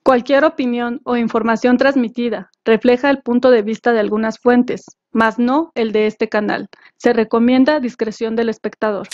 Cualquier opinión o información transmitida refleja el punto de vista de algunas fuentes, mas no el de este canal. Se recomienda discreción del espectador.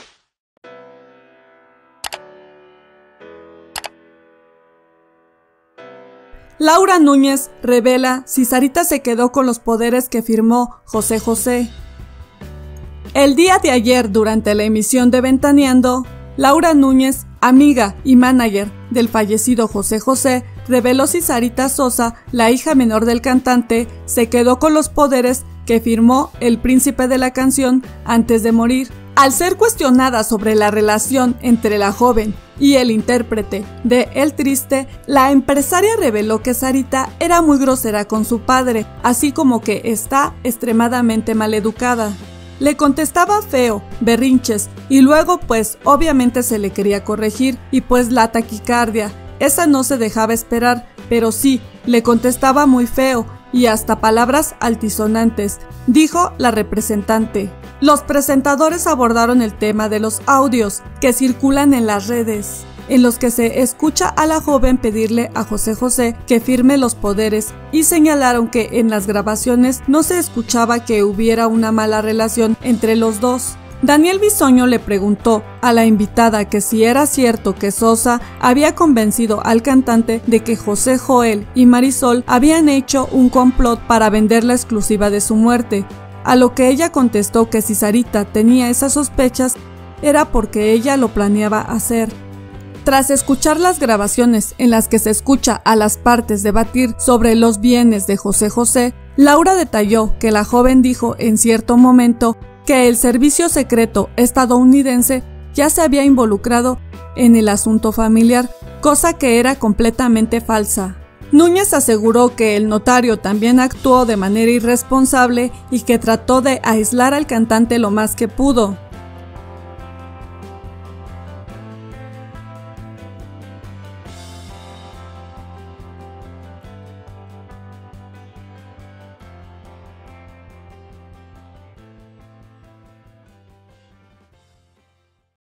Laura Núñez revela si Sarita se quedó con los poderes que firmó José José. El día de ayer, durante la emisión de Ventaneando, Laura Núñez, amiga y manager del fallecido José José, reveló si Sarita Sosa, la hija menor del cantante, se quedó con los poderes que firmó el príncipe de la canción antes de morir. Al ser cuestionada sobre la relación entre la joven y el intérprete de El Triste, la empresaria reveló que Sarita era muy grosera con su padre, así como que está extremadamente maleducada. Le contestaba feo, berrinches, y luego pues obviamente se le quería corregir, y pues la taquicardia, esa no se dejaba esperar, pero sí, le contestaba muy feo, y hasta palabras altisonantes, dijo la representante. Los presentadores abordaron el tema de los audios que circulan en las redes, en los que se escucha a la joven pedirle a José José que firme los poderes, y señalaron que en las grabaciones no se escuchaba que hubiera una mala relación entre los dos. Daniel Bisoño le preguntó a la invitada que si era cierto que Sosa había convencido al cantante de que José Joel y Marisol habían hecho un complot para vender la exclusiva de su muerte, a lo que ella contestó que si Sarita tenía esas sospechas era porque ella lo planeaba hacer. Tras escuchar las grabaciones en las que se escucha a las partes debatir sobre los bienes de José José, Laura detalló que la joven dijo en cierto momento que el servicio secreto estadounidense ya se había involucrado en el asunto familiar, cosa que era completamente falsa. Núñez aseguró que el notario también actuó de manera irresponsable y que trató de aislar al cantante lo más que pudo.